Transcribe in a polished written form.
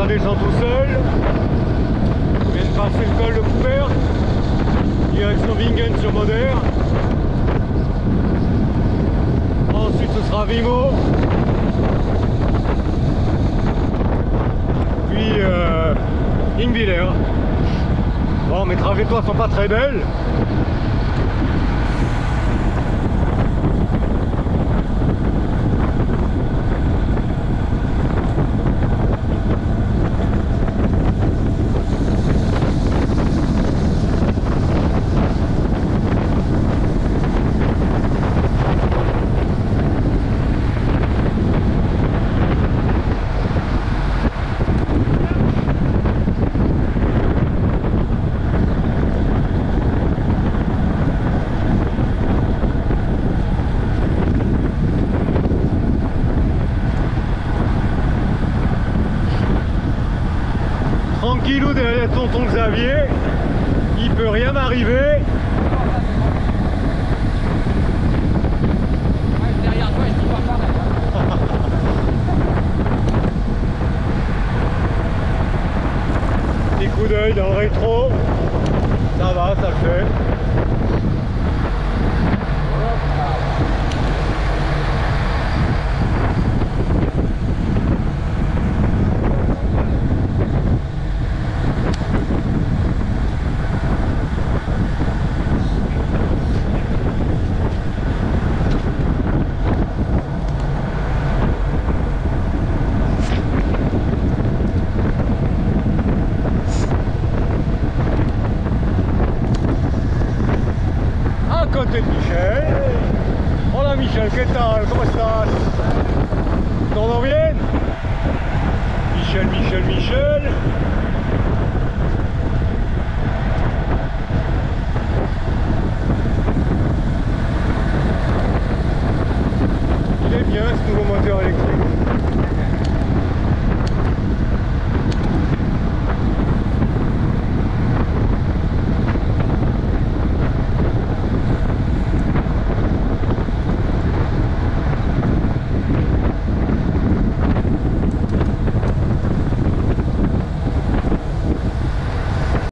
ça descend tout seul. On vient de passer le col de Coupert, direction Wingen sur Moder. Ensuite ce sera Vimo. Puis Ingwiller. Bon, mes trajectoires sont pas très belles. Tranquillou derrière tonton Xavier, il peut rien m'arriver. Derrière toi, je dis pas pareil. Petit coup d'œil dans le rétro, ça va, ça le fait. Côté de Michel. Voilà Michel, qu'est-ce que